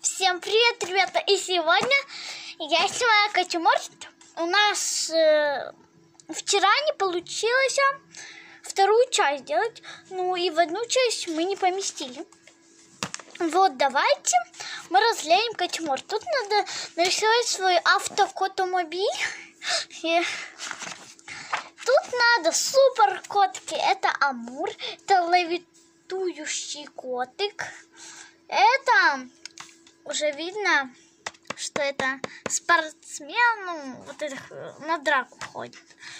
Всем привет, ребята! И сегодня я снимаю котиморт. У нас вчера не получилось вторую часть сделать. Ну и в одну часть мы не поместили. Вот давайте мы разлеем котиморт. Тут надо нарисовать свой автокотомобиль. И тут надо супер котики. Это Амур, это левитующий котик. Это уже видно, что это спортсмен, ну, вот это на драку ходит.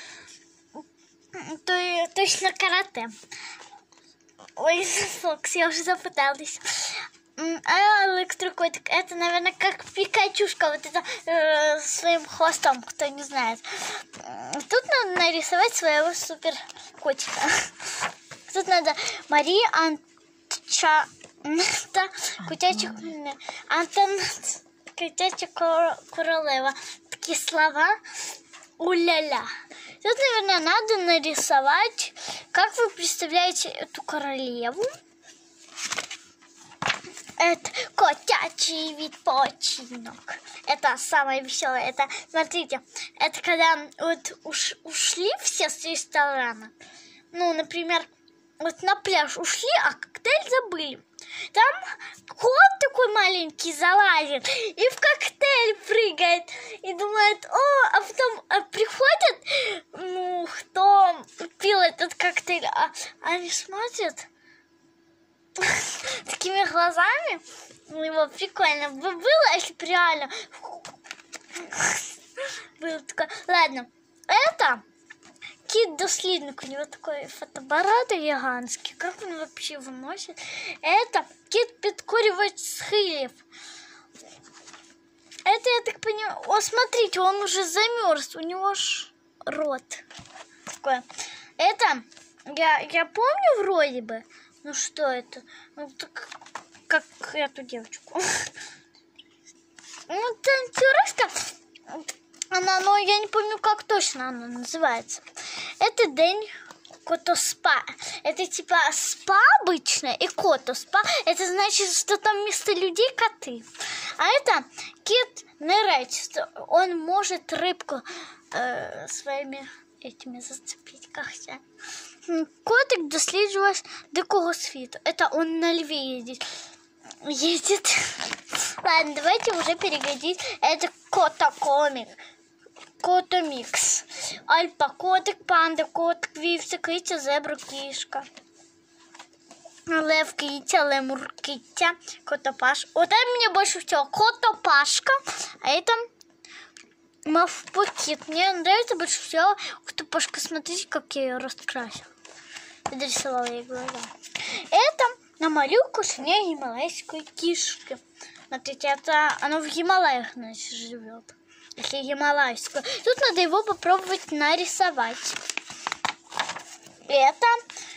Точно карате. Ой, Фокс, я уже запуталась. А электрокотик, это, наверное, как Пикачушка, вот это своим хвостом, кто не знает. Тут надо нарисовать своего супер котика. Тут надо Мария Котяча королева. Такие слова. Уля-ля. Тут, наверное, надо нарисовать, как вы представляете эту королеву. Это котячий відпочинок. Это самое веселое. Это, смотрите, это когда вот ушли все с ресторана. Ну, например, вот на пляж ушли, а коктейль забыли. Там кот такой маленький залазит и в коктейль прыгает. И думает, а потом приходят, ну, кто пил этот коктейль, а они смотрят такими глазами. Ну, его прикольно бы было, если бы реально было такое. Ладно, это кит-дослідник, у него такой фотоаппарат гигантский. Как он вообще его носит? Это кит-підкорювач схилів. Это, я так понимаю... О, смотрите, он уже замерз. У него ж рот такой. Это, я помню вроде бы. Ну, что это? Ну, так, как эту девочку. Ну, танцюристка. Она, но я не помню, как точно она называется. Это день котоспа. Это типа спа обычно и котоспа. Это значит, что там вместо людей коты. А это кит-нырять. Он может рыбку своими этими зацепить когтями. Котик досліджувач дикого світу. Это он на льве ездит. Ладно, давайте уже переходить. Это котокомик. Котомікс. Альпа-котик, панда-котик, вівця, киця, зебра, кішка. Лев, китя, лемур, китя, котопаш. Вот это мне больше всего котопашка, а это мавпокит. Мне нравится больше всего котопашка. Смотрите, как я ее раскрасила. Дорисовала ей глаза. Это намалюю кошеня гималайской кишки. Смотрите, это оно в Гималаях, значит, живет. Если гималайскую. Тут надо его попробовать нарисовать. Это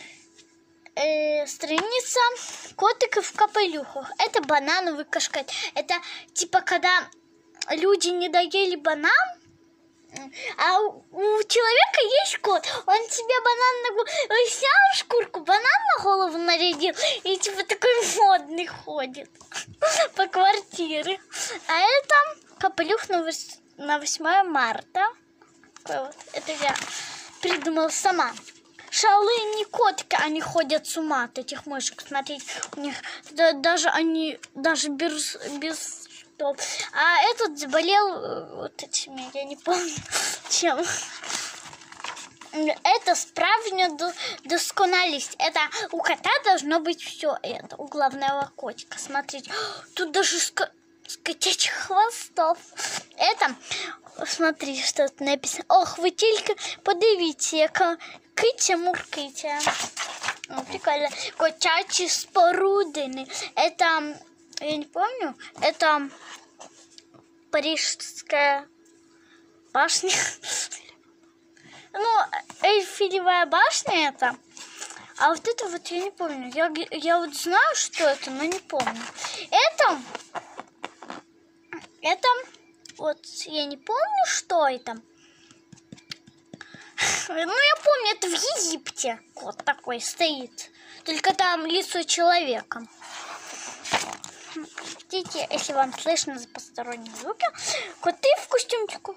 страница котиков в капелюхах. Это банановый кашкет. Это типа когда люди не доели банан, а у человека есть кот. Он себе банан на голову снял шкурку, банан на голову нарядил и типа такой модный ходит по квартире. А это капелюх на 8 марта. Это я придумала сама. Шалыни котики, они ходят с ума от этих мышек. Смотрите, у них даже без что. А этот заболел вот этими, я не помню чем. Это справжня досконалість. Это у кота должно быть все это. У главного котика. Смотрите, тут даже с котячих хвостов. Это, смотри, что тут написано. Ох, ви тільки подивіться, яка киця-муркиця. Прикольно. Котячі спорудини. Это, я не помню, это Парижская башня. Ну, Эйфелевая башня это. А вот это вот я не помню. Я вот знаю, что это, но не помню. Это вот я не помню, что это. Ну, я помню, это в Египте кот такой стоит. Только там лицо человека. простите, если вам слышно за посторонние звуки. Коты в костюмчику.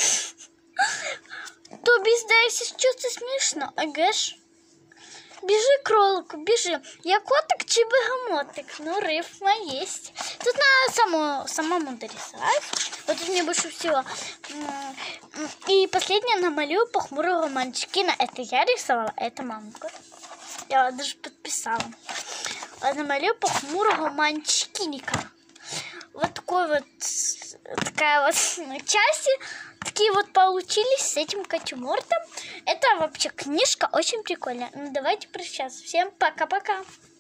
Тобі здається, що це смішно, ага ж? Біжи, кролику, біжи. Я котик чи бегемотик? Ну, рифма есть. Тут надо самому дорисовать. Вот тут мне больше всего. И последнее намалюю похмурого мальчикина. Это я рисовала, это мамка. Я даже подписала. Намалюю похмурого мальчикиника. Вот такой вот, такая вот часть. Такие вот получились с этим котюмортом. Это вообще книжка очень прикольная. Ну, давайте прощаться. Всем пока-пока.